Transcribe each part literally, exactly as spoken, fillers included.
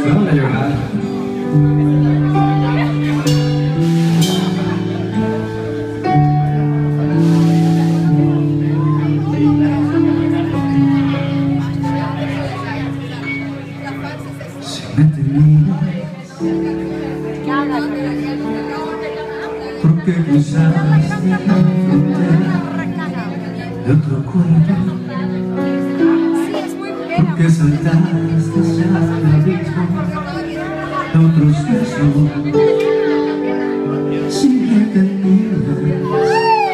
Me van a llorar. Si me terminas, porque cruzaste la frontera de otro cuerpo, porque saltaste ya al abismo de otros besos. Si me terminas,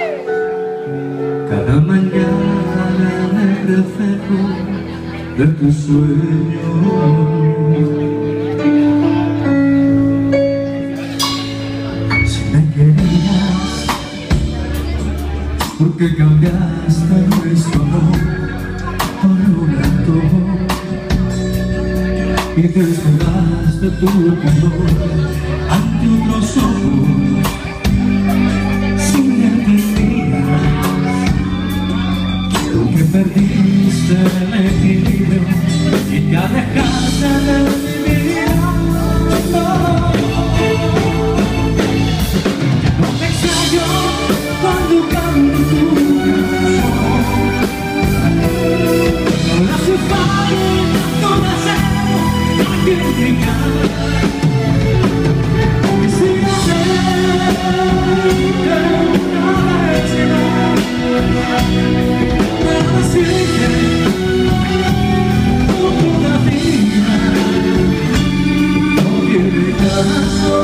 cada mañana me reflejo de tus sueños. Si me querías, porque cambiaste nuestro amor por un antojo y desnudaste tu pudor ante otros ojos. Si me entendías, porque perdiste el equilibrio y te alejaste de mi vida. No te extraño cuando canto tu canción, no le hace falta tu deseo a quien brincar. Y si no sé que una vez nada sigue como una vida, no tiene caso.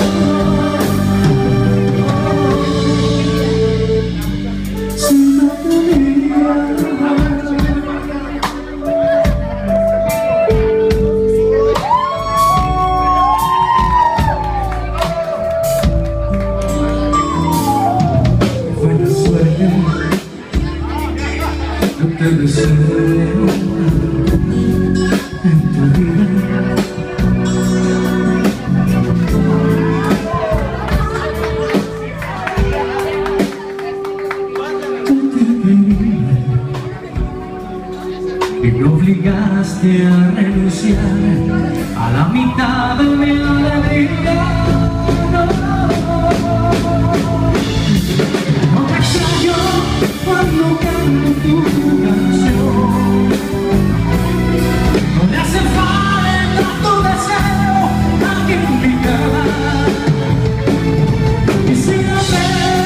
Si me tenías, buena suerte, yo te deseo en tu vida. Y me obligaste a renunciar a la mitad de mi alegría. No, no te extraño cuando canto tu canción, no le hace falta tu deseo a quien picar. Y si no te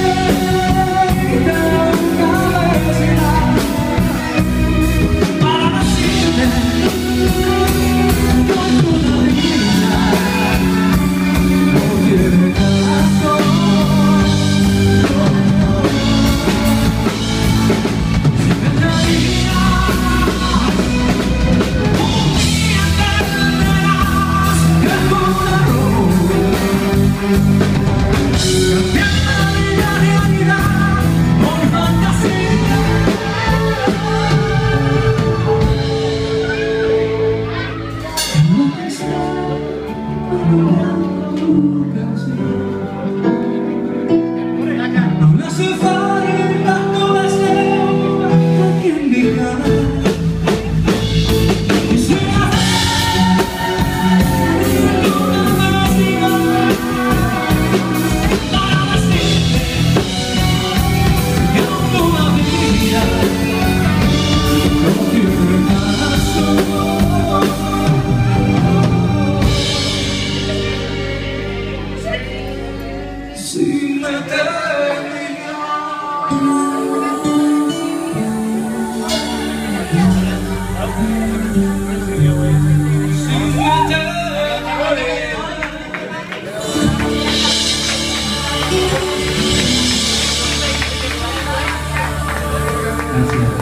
no le hace falta tu deseo a quien diga. Y si la una felicidad para decirte que toda mi vida no tiene caso. Si me Gracias.